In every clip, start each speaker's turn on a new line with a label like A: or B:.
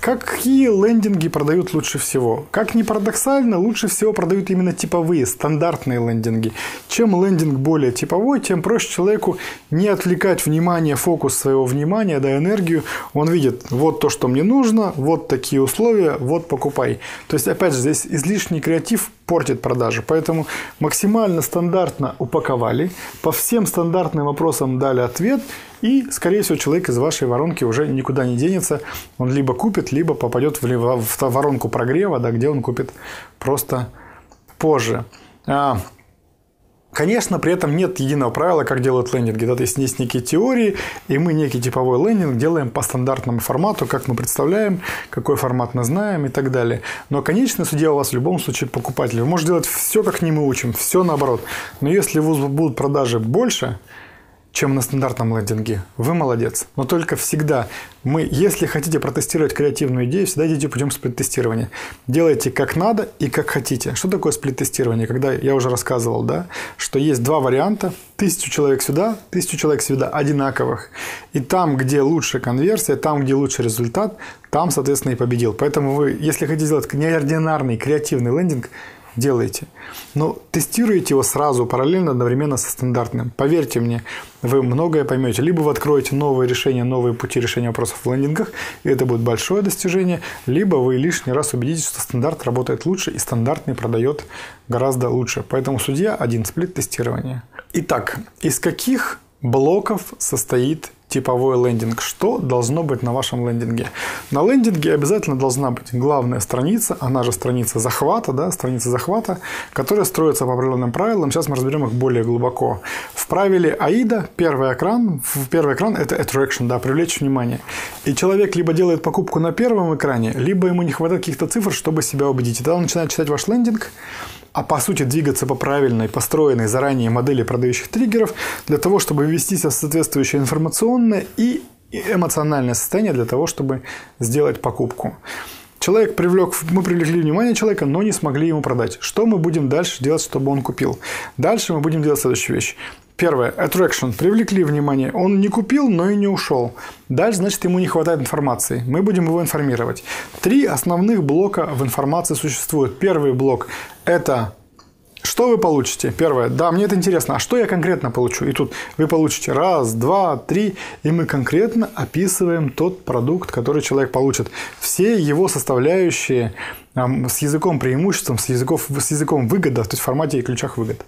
A: Какие лендинги продают лучше всего? Как ни парадоксально, лучше всего продают именно типовые, стандартные лендинги. Чем лендинг более типовой, тем проще человеку не отвлекать внимание, фокус своего внимания, да, энергию. Он видит, вот то, что мне нужно, вот такие условия, вот покупай. То есть, опять же, здесь излишний креатив портит продажи. Поэтому максимально стандартно упаковали, по всем стандартным вопросам дали ответ, и, скорее всего, человек из вашей воронки уже никуда не денется. Он либо купит, либо попадет в воронку прогрева, да, где он купит просто позже. Конечно, при этом нет единого правила, как делают лендинги. Да, то есть некие теории, и мы некий типовой лендинг делаем по стандартному формату, как мы представляем, какой формат мы знаем и так далее. Но конечный судья у вас в любом случае покупатель. Вы можете делать все, как не мы учим, все наоборот. Но если у вас будут продажи больше, чем на стандартном лендинге, вы молодец. Но только всегда если хотите протестировать креативную идею, всегда идите путем сплит-тестирования. Делайте как надо и как хотите. Что такое сплит-тестирование? Когда я уже рассказывал, да, что есть два варианта. 1000 человек сюда, 1000 человек сюда одинаковых. И там, где лучшая конверсия, там, где лучший результат, там, соответственно, и победил. Поэтому вы, если хотите сделать неординарный креативный лендинг, делайте. Но тестируйте его сразу, параллельно, одновременно со стандартным. Поверьте мне, вы многое поймете. Либо вы откроете новые решения, новые пути решения вопросов в лендингах, и это будет большое достижение, либо вы лишний раз убедитесь, что стандарт работает лучше, и стандартный продает гораздо лучше. Поэтому судья один, сплит-тестирование. Итак, из каких блоков состоит типовой лендинг? Что должно быть на вашем лендинге? На лендинге обязательно должна быть главная страница, она же страница захвата, да, страница захвата, которая строится по определенным правилам. Сейчас мы разберем их более глубоко. В правиле AIDA первый экран это attraction, да, привлечь внимание. И человек либо делает покупку на первом экране, либо ему не хватает каких-то цифр, чтобы себя убедить. И тогда он начинает читать ваш лендинг, а по сути двигаться по правильной, построенной заранее модели продающих триггеров для того, чтобы ввести себя в соответствующее информационное и эмоциональное состояние для того, чтобы сделать покупку. Мы привлекли внимание человека, но не смогли ему продать. Что мы будем дальше делать, чтобы он купил? Дальше мы будем делать следующую вещь. Первое. Attraction. Привлекли внимание. Он не купил, но и не ушел. Дальше, значит, ему не хватает информации. Мы будем его информировать. 3 основных блока в информации существует. Первый блок – это что вы получите. Первое. Да, мне это интересно. А что я конкретно получу? И тут вы получите 1, 2, 3. И мы конкретно описываем тот продукт, который человек получит. Все его составляющие с языком преимуществом, с языком выгода, то есть в формате и ключах выгод.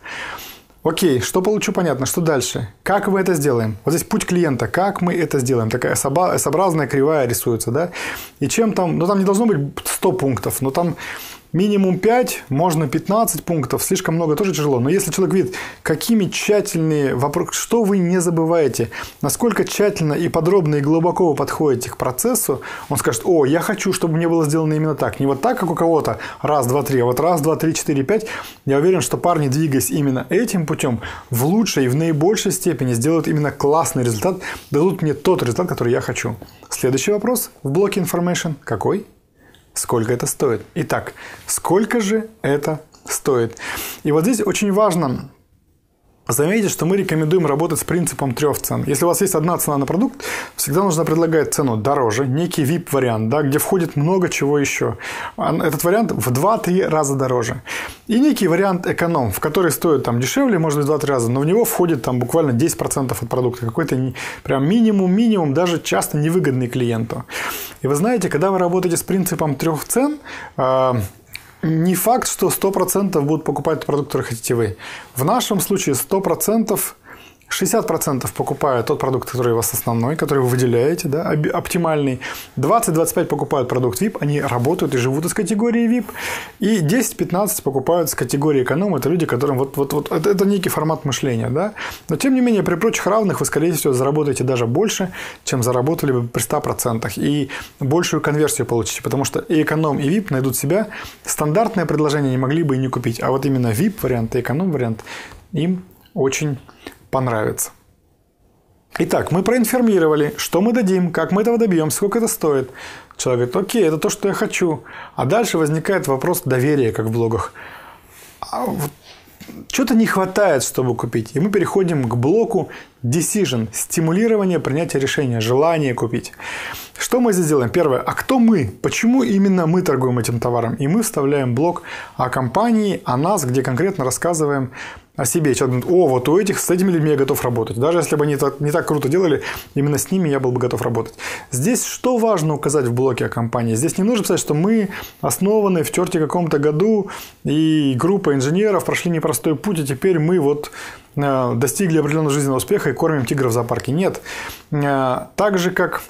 A: Окей, что получу, понятно. Что дальше? Как мы это сделаем? Вот здесь путь клиента. Как мы это сделаем? Такая S-образная кривая рисуется, да? И чем там... Ну, там не должно быть 100 пунктов, но там минимум 5, можно 15 пунктов. Слишком много тоже тяжело. Но если человек видит, какими тщательные вопросы, что вы не забываете, насколько тщательно и подробно и глубоко вы подходите к процессу, он скажет: о, я хочу, чтобы мне было сделано именно так. Не вот так, как у кого-то 1, 2, 3, а вот 1, 2, 3, 4, 5. Я уверен, что парни, двигаясь именно этим путем, в лучшей и в наибольшей степени сделают именно классный результат, дадут мне тот результат, который я хочу. Следующий вопрос в блоке Information. Какой? Сколько это стоит? Итак, сколько же это стоит? И вот здесь очень важно заметить, что мы рекомендуем работать с принципом 3 цен. Если у вас есть одна цена на продукт, всегда нужно предлагать цену дороже, некий VIP-вариант, да, где входит много чего еще. Этот вариант в 2-3 раза дороже. И некий вариант эконом, в который стоит там дешевле, может быть, в 2-3 раза, но в него входит там буквально 10% от продукта. Какой-то прям минимум, даже часто невыгодный клиенту. И вы знаете, когда вы работаете с принципом 3 цен, не факт, что 100% будут покупать продукт, который хотите вы. В нашем случае 100%, 60% покупают тот продукт, который у вас основной, который вы выделяете, да, оптимальный. 20-25% покупают продукт VIP, они работают и живут из категории VIP. И 10-15% покупают с категории эконом. Это люди, которым это некий формат мышления. Да? Но тем не менее, при прочих равных вы, скорее всего, заработаете даже больше, чем заработали бы при 100%. И большую конверсию получите, потому что и эконом, и VIP найдут себя. Стандартное предложение не могли бы и не купить. А вот именно VIP-вариант и эконом-вариант им очень понравится. Итак, мы проинформировали, что мы дадим, как мы этого добьемся, сколько это стоит. Человек говорит: окей, это то, что я хочу. А дальше возникает вопрос доверия, как в блогах. что-то не хватает, чтобы купить. И мы переходим к блоку Decision, стимулирование принятия решения, желание купить. Что мы здесь делаем? Первое. А кто мы? Почему именно мы торгуем этим товаром? И мы вставляем блок о компании, о нас, где конкретно рассказываем о себе. Человек говорит, о, вот с этими людьми я готов работать. Даже если бы они не так круто делали, именно с ними я был бы готов работать. Здесь что важно указать в блоке о компании? Здесь не нужно писать, что мы основаны в черте каком-то году, и группа инженеров прошли непростой путь, и теперь мы вот достигли определенного жизненного успеха и кормим тигров в зоопарке. Нет. Так же, как...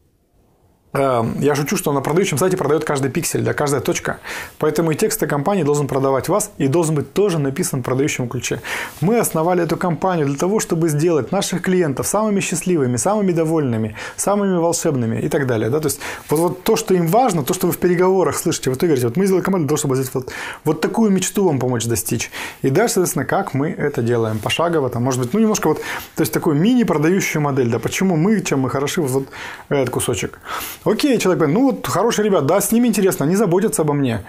A: Я шучу, что на продающем сайте продает каждый пиксель, да, каждая точка. Поэтому и текст о компании должен продавать вас и должен быть тоже написан в продающем ключе. Мы основали эту компанию для того, чтобы сделать наших клиентов самыми счастливыми, самыми довольными, самыми волшебными и так далее. Да? То есть вот то, что им важно, то, что вы в переговорах слышите, вот вы говорите, вот мы сделали команду для того, чтобы здесь вот такую мечту вам помочь достичь. И дальше, соответственно, как мы это делаем пошагово, там, может быть, немножко вот, то есть такую мини-продающую модель, да, почему мы, чем мы хороши, вот этот кусочек. Окей, человек говорит, вот хорошие ребята, да, с ними интересно, они заботятся обо мне.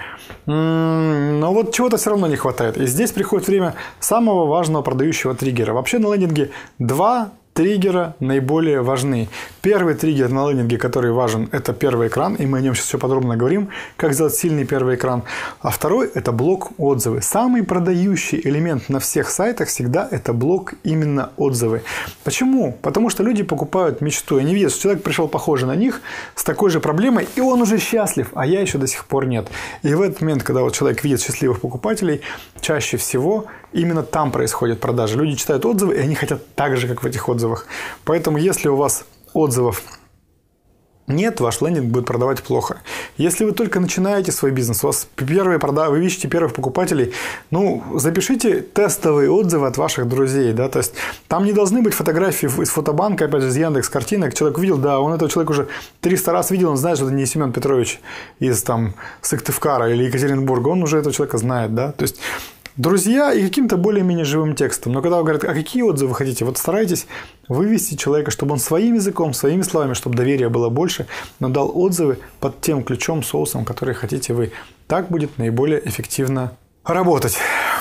A: Но вот чего-то все равно не хватает. И здесь приходит время самого важного продающего триггера. Вообще на лендинге 2 триггера наиболее важны. Первый триггер на лендинге, который важен, это первый экран, и мы о нем сейчас все подробно говорим, как сделать сильный первый экран. А второй – это блок отзывы. Самый продающий элемент на всех сайтах всегда это блок именно отзывы. Почему? Потому что люди покупают мечту, и они видят, что человек пришел похожий на них, с такой же проблемой, и он уже счастлив, а я еще до сих пор нет. И в этот момент, когда вот человек видит счастливых покупателей, чаще всего именно там происходят продажи. Люди читают отзывы, и они хотят так же, как в этих отзывах. Поэтому, если у вас отзывов нет, ваш лендинг будет продавать плохо. Если вы только начинаете свой бизнес, у вас первые продажи, вы ищете первых покупателей, запишите тестовые отзывы от ваших друзей. Да? То есть там не должны быть фотографии из фотобанка, опять же, из Яндекс.Картинок. Человек увидел, да, он этого человека уже 300 раз видел, он знает, что это не Семен Петрович из Сыктывкара или Екатеринбурга, он уже этого человека знает. Да? То есть друзья и каким-то более-менее живым текстом. Но когда вы говорите, а какие отзывы вы хотите, вот старайтесь вывести человека, чтобы он своим языком, своими словами, чтобы доверия было больше, но дал отзывы под тем ключом, соусом, который хотите вы. Так будет наиболее эффективно работать.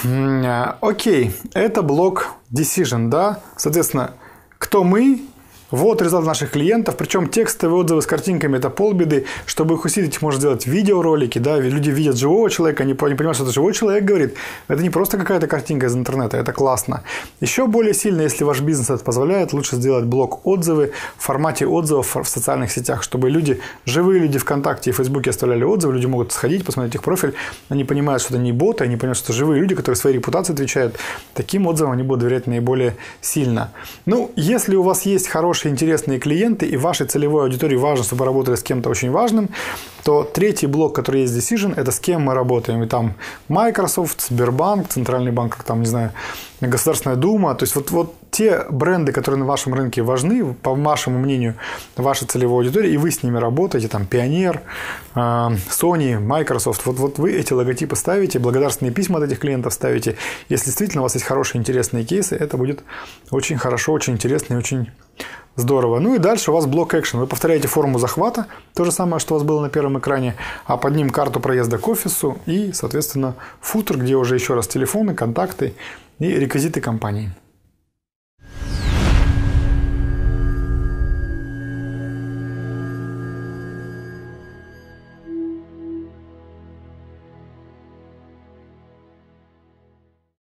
A: Окей, это блок Decision, да? Соответственно, кто мы? Вот результат наших клиентов, причем текстовые отзывы с картинками – это полбеды. Чтобы их усилить, можно сделать видеоролики, да, люди видят живого человека, они понимают, что это живой человек говорит. Это не просто какая-то картинка из интернета, это классно. Еще более сильно, если ваш бизнес это позволяет, лучше сделать блок отзывы в формате отзывов в социальных сетях, чтобы живые люди ВКонтакте и Фейсбуке оставляли отзывы, люди могут сходить, посмотреть их профиль, они понимают, что это не боты, они понимают, что это живые люди, которые своей репутацией отвечают. Таким отзывам они будут доверять наиболее сильно. Если у вас есть хорошие, интересные клиенты, и вашей целевой аудитории важно, чтобы вы работали с кем-то очень важным, то третий блок, который есть Decision, это с кем мы работаем. И там Microsoft, Сбербанк, Центральный банк, Государственная Дума. То есть вот те бренды, которые на вашем рынке важны, по вашему мнению, вашей целевой аудитории, и вы с ними работаете, там Pioneer, Sony, Microsoft, вот вы эти логотипы ставите, благодарственные письма от этих клиентов ставите. Если действительно у вас есть хорошие, интересные кейсы, это будет очень хорошо, очень интересно и очень здорово. И дальше у вас блок экшен. Вы повторяете форму захвата, то же самое, что у вас было на первом экране, а под ним карту проезда к офису и, соответственно, футер, где уже еще раз телефоны, контакты и реквизиты компании.